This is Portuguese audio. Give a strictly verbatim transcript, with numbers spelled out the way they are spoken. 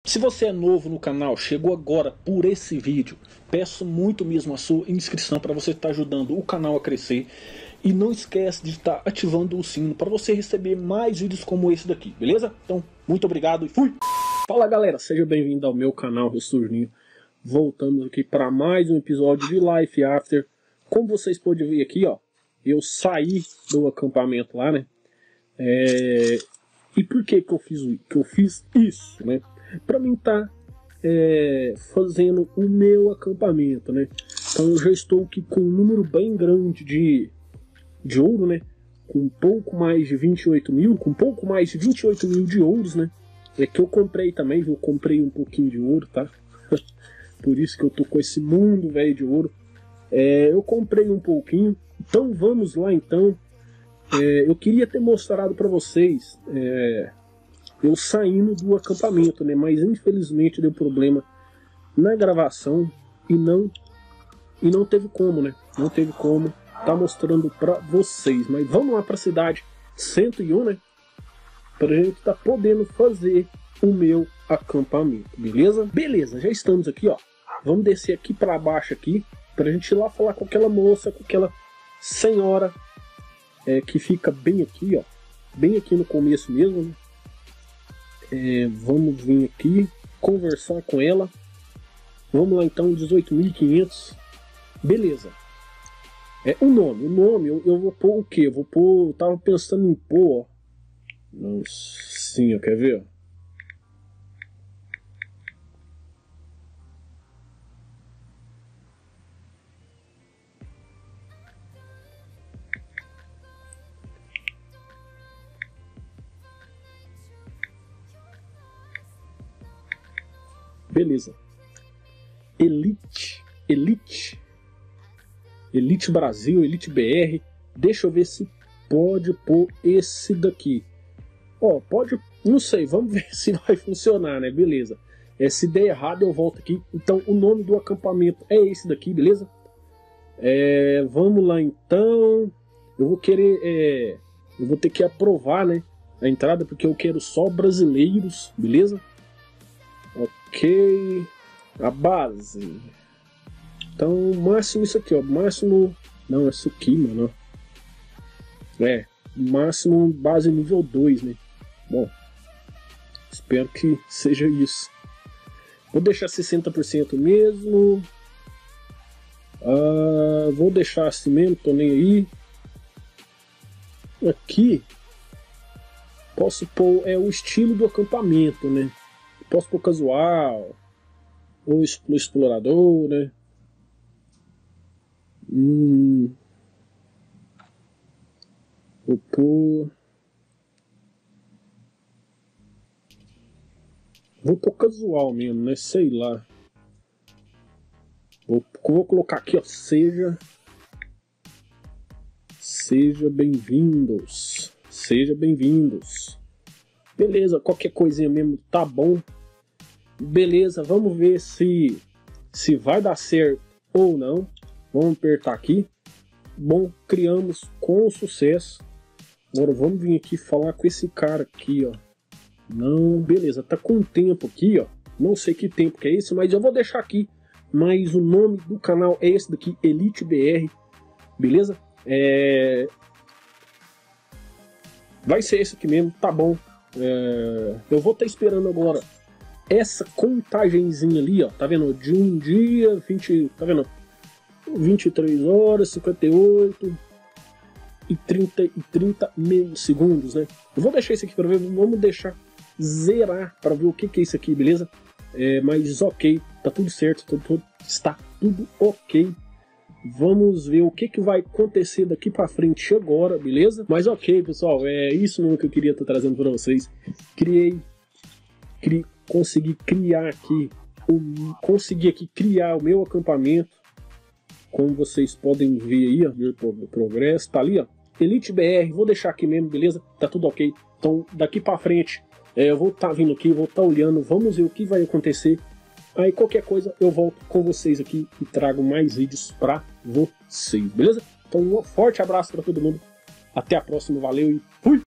Se você é novo no canal, chegou agora por esse vídeo, peço muito mesmo a sua inscrição para você estar ajudando o canal a crescer. E não esquece de estar ativando o sino para você receber mais vídeos como esse daqui, beleza? Então, muito obrigado e fui! Fala galera, seja bem-vindo ao meu canal, eu sou o Juninho. Voltamos aqui para mais um episódio de Life After. Como vocês podem ver aqui, ó, eu saí do acampamento lá, né? É... E por que que eu fiz, que eu fiz isso, né? Para mim tá é, fazendo o meu acampamento, né? Então eu já estou aqui com um número bem grande de, de ouro, né? Com um pouco mais de vinte e oito mil, com um pouco mais de vinte e oito mil de ouros, né? É que eu comprei também, viu? Eu comprei um pouquinho de ouro, tá? Por isso que eu tô com esse mundo velho de ouro. É, eu comprei um pouquinho. Então vamos lá então. É, eu queria ter mostrado para vocês é, eu saindo do acampamento, né? Mas infelizmente deu problema na gravação e não e não teve como, né? Não teve como tá mostrando para vocês. Mas vamos lá para a cidade cento e um, né? Pra gente tá podendo fazer o meu acampamento, beleza? Beleza, já estamos aqui, ó. Vamos descer aqui para baixo aqui pra gente ir lá falar com aquela moça, com aquela senhora é, que fica bem aqui, ó. Bem aqui no começo mesmo, né? É, vamos vir aqui conversar com ela. Vamos lá então, dezoito mil e quinhentos. Beleza. É, o nome, o nome eu, eu vou pôr o que? Eu vou pôr, eu tava pensando em pôr, ó. Nossa, sim, ó, quer ver? Beleza. Elite. Elite. Elite Brasil, Elite B R. Deixa eu ver se pode pôr esse daqui. Ó, pode... Não sei, vamos ver se vai funcionar, né? Beleza. É, se der errado eu volto aqui. Então o nome do acampamento é esse daqui, beleza? É, vamos lá então. Eu vou querer... É, eu vou ter que aprovar, né? A entrada porque eu quero só brasileiros, beleza? Ok, a base. Então, máximo isso aqui, ó. Máximo. Não, isso aqui, mano. É, máximo base nível dois, né? Bom, espero que seja isso. Vou deixar sessenta por cento mesmo. Ah, vou deixar assim mesmo, tô nem aí. Aqui, posso pôr é, o estilo do acampamento, né? Posso pôr casual, ou explorador, né? Hum, vou pôr... Vou pôr casual mesmo, né? Sei lá. Vou, vou colocar aqui, ó. Seja... Seja bem-vindos. Seja bem-vindos. Beleza, qualquer coisinha mesmo tá bom. Beleza, vamos ver se se vai dar certo ou não. Vamos apertar aqui. Bom, criamos com sucesso. Agora vamos vir aqui falar com esse cara aqui, ó. Não, beleza, tá com tempo aqui, ó. Não sei que tempo que é esse, mas eu vou deixar aqui. Mas o nome do canal é esse daqui, Elite B R. Beleza? É... Vai ser esse aqui mesmo, tá bom. É... Eu vou estar esperando agora essa contagenzinha ali, ó, tá vendo? De um dia, vinte, tá vendo? vinte e três horas, cinquenta e oito e trinta, e trinta segundos, né? Eu vou deixar isso aqui para ver, vamos deixar zerar para ver o que que é isso aqui, beleza? É, mas ok, tá tudo certo, tudo, tudo, está tudo ok. Vamos ver o que que vai acontecer daqui para frente agora, beleza? Mas ok, pessoal, é isso mesmo que eu queria estar trazendo para vocês. Criei, cri, consegui criar aqui, um, consegui aqui criar o meu acampamento. Como vocês podem ver aí, ó, meu progresso, tá ali, ó, Elite B R, vou deixar aqui mesmo, beleza? Tá tudo ok. Então, daqui pra frente, é, eu vou estar tá vindo aqui, vou estar tá olhando, vamos ver o que vai acontecer. Aí, qualquer coisa, eu volto com vocês aqui e trago mais vídeos pra vocês, beleza? Então, um forte abraço pra todo mundo. Até a próxima, valeu e fui!